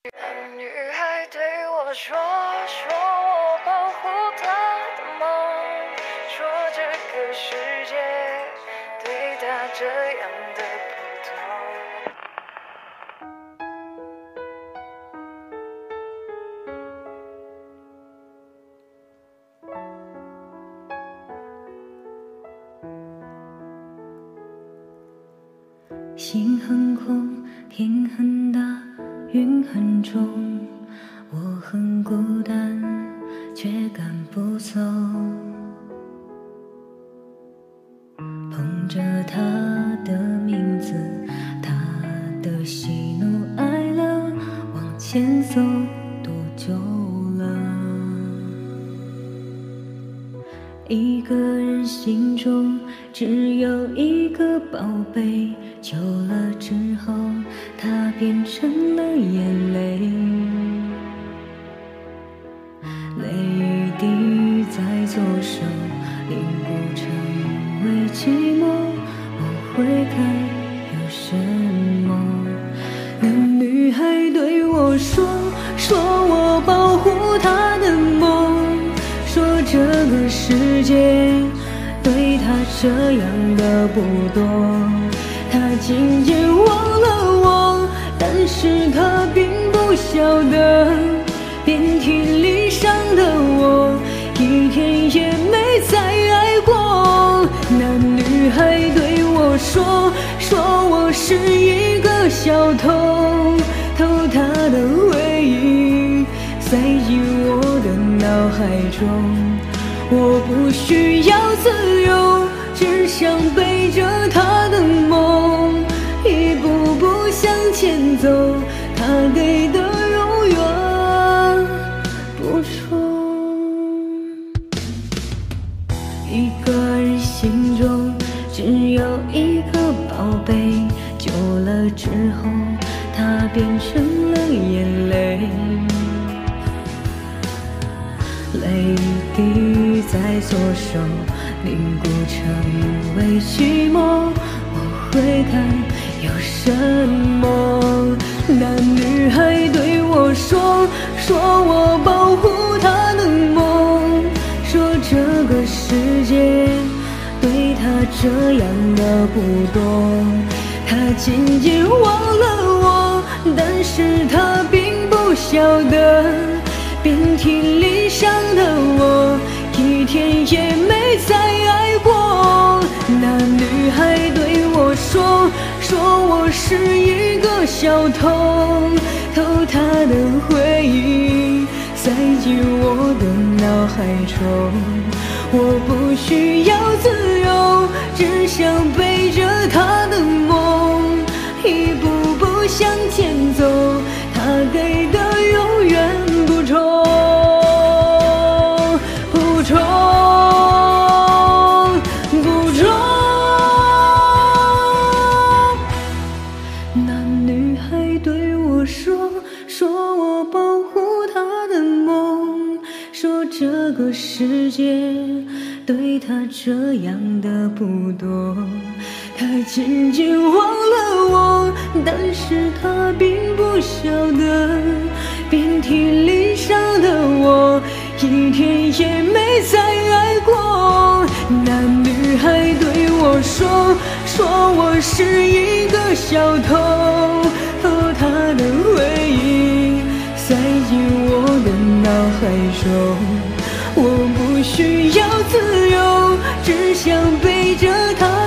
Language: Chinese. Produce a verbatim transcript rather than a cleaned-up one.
女孩对我说，说我保护她的梦，说这个世界对她这样的不同。 心很空，天很大，云很重，我很孤单，却赶不走。捧着他的名字，他的喜怒哀乐，往前走多久了？一个人心中只有一个宝贝，久了之后，它变成了眼泪。泪雨滴在左手，凝固成因为寂寞。我会看有什么？那女孩对我说，说我保护她的梦，说这个世界对她这样的不多。他渐渐忘了我，但是他并不晓得，遍体鳞伤的我，一天也没再爱过。那女孩对我说，说我是一个小偷，偷她的回忆，塞进我的脑海中。我不需要自由，只想背着她的梦，一步步向前走，她给的永远不重。一个人心中只有一个宝贝，久了之后，它变成了眼泪。泪滴在左手，凝固成因为寂寞。我会看有什么？那女孩对我说，说我保护她的梦，说这个世界对她这样的不多。她渐渐忘了我，但是她并不晓得，遍体鳞伤的我，一天也没再爱过。那女孩对我说，说我是一个小偷，偷她的回忆，塞进我的脑海中。我不需要自由，只想背着她的梦，一步步向前走，她给的永远不重，不重，不重。那女孩对我说，说我保护她的梦，说这个世界对她这样的不多。她渐渐忘了我，但是她并不晓得，遍体鳞伤的我，一天也没再爱过。那女孩对我说，说我是一个小偷，偷她的回忆，塞进我的脑海中。我不需要自由，只想背着她